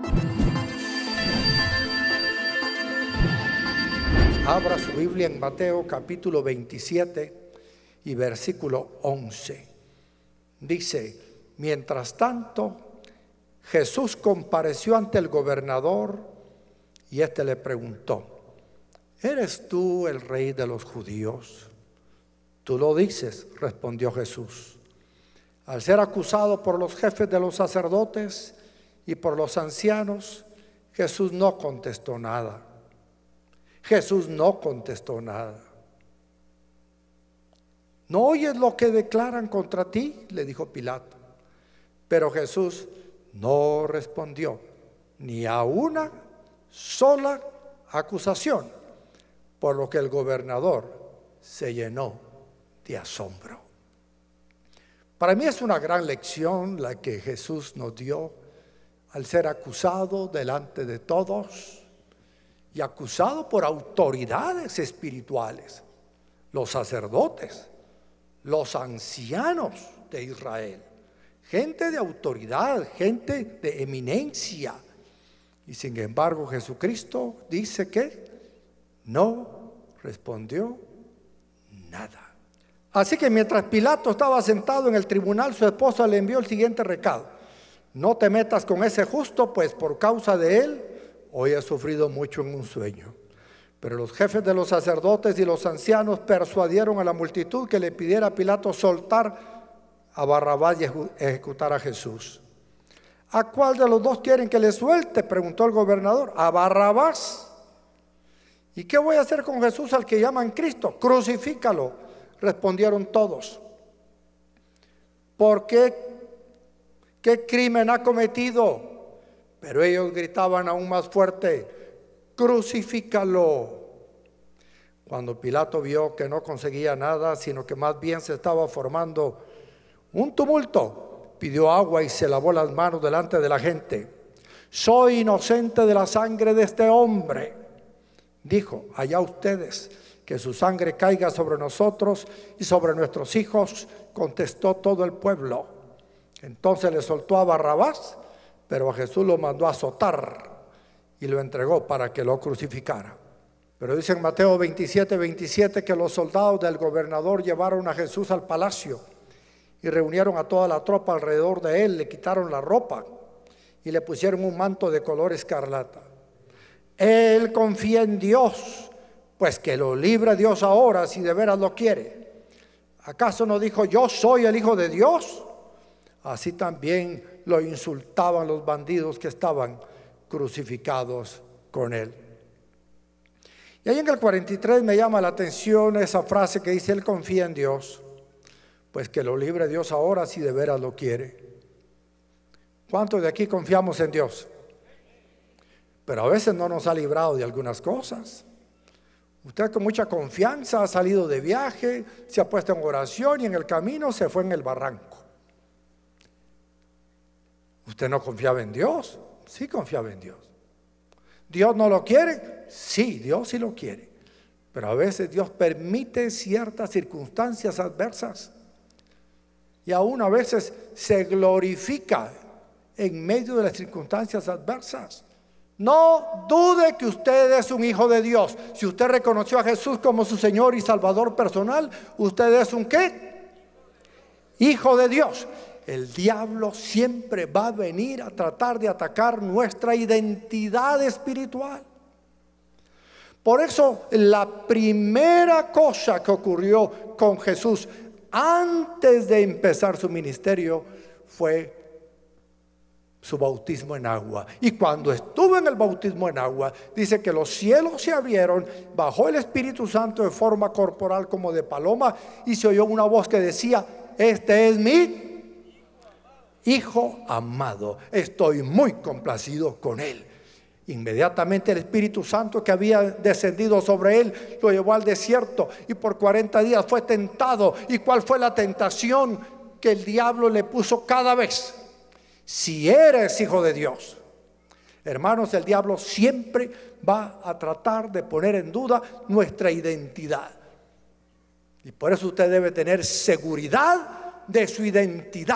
Abra su Biblia en Mateo capítulo 27 y versículo 11. Dice: mientras tanto, Jesús compareció ante el gobernador y éste le preguntó: ¿eres tú el rey de los judíos? Tú lo dices, respondió Jesús. Al ser acusado por los jefes de los sacerdotes y por los ancianos, Jesús no contestó nada. Jesús no contestó nada. ¿No oyes lo que declaran contra ti?, le dijo Pilato. Pero Jesús no respondió ni a una sola acusación, por lo que el gobernador se llenó de asombro. Para mí es una gran lección la que Jesús nos dio al ser acusado delante de todos y acusado por autoridades espirituales, los sacerdotes, los ancianos de Israel, gente de autoridad, gente de eminencia. Y sin embargo Jesucristo dice que no respondió nada. Así que mientras Pilato estaba sentado en el tribunal, su esposa le envió el siguiente recado: no te metas con ese justo, pues por causa de él hoy he sufrido mucho en un sueño. Pero los jefes de los sacerdotes y los ancianos persuadieron a la multitud que le pidiera a Pilato soltar a Barrabás y ejecutar a Jesús. ¿A cuál de los dos quieren que le suelte?, preguntó el gobernador. A Barrabás. ¿Y qué voy a hacer con Jesús al que llaman Cristo? Crucifícalo, respondieron todos. ¿Por qué? ¿Qué crimen ha cometido? Pero ellos gritaban aún más fuerte: crucifícalo. Cuando Pilato vio que no conseguía nada, sino que más bien se estaba formando un tumulto, pidió agua y se lavó las manos delante de la gente. Soy inocente de la sangre de este hombre, dijo. Allá ustedes, que su sangre caiga sobre nosotros y sobre nuestros hijos, contestó todo el pueblo. Entonces le soltó a Barrabás, pero a Jesús lo mandó a azotar y lo entregó para que lo crucificara. Pero dice en Mateo 27:27 que los soldados del gobernador llevaron a Jesús al palacio y reunieron a toda la tropa alrededor de él, le quitaron la ropa y le pusieron un manto de color escarlata. Él confía en Dios, pues que lo libre Dios ahora si de veras lo quiere. ¿Acaso no dijo: yo soy el Hijo de Dios? Así también lo insultaban los bandidos que estaban crucificados con él. Y ahí en el 43 me llama la atención esa frase que dice: él confía en Dios, pues que lo libre Dios ahora si de veras lo quiere. ¿Cuántos de aquí confiamos en Dios? Pero a veces no nos ha librado de algunas cosas. Usted con mucha confianza ha salido de viaje, se ha puesto en oración y en el camino se fue en el barranco. ¿Usted no confiaba en Dios? Sí confiaba en Dios. ¿Dios no lo quiere? Sí, Dios sí lo quiere. Pero a veces Dios permite ciertas circunstancias adversas. Y aún a veces se glorifica en medio de las circunstancias adversas. No dude que usted es un hijo de Dios. Si usted reconoció a Jesús como su Señor y Salvador personal, usted es un ¿qué? Hijo de Dios. El diablo siempre va a venir a tratar de atacar nuestra identidad espiritual. Por eso la primera cosa que ocurrió con Jesús antes de empezar su ministerio fue su bautismo en agua. Y cuando estuvo en el bautismo en agua, dice que los cielos se abrieron, bajó el Espíritu Santo de forma corporal como de paloma y se oyó una voz que decía: este es mi Hijo amado, estoy muy complacido con él. Inmediatamente el Espíritu Santo que había descendido sobre él lo llevó al desierto y por 40 días fue tentado. ¿Y cuál fue la tentación que el diablo le puso cada vez? Si eres hijo de Dios. Hermanos, el diablo siempre va a tratar de poner en duda nuestra identidad. Y por eso usted debe tener seguridad de su identidad.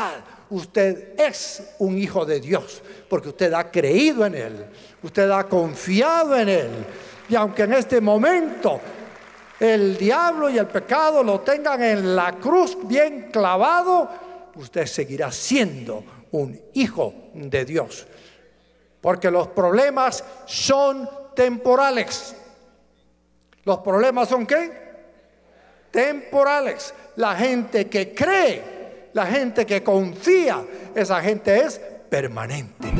Usted es un hijo de Dios porque usted ha creído en Él, usted ha confiado en Él. Y aunque en este momento el diablo y el pecado lo tengan en la cruz bien clavado, usted seguirá siendo un hijo de Dios. Porque los problemas son temporales. ¿Los problemas son qué? Temporales. La gente que cree, la gente que confía, esa gente es permanente.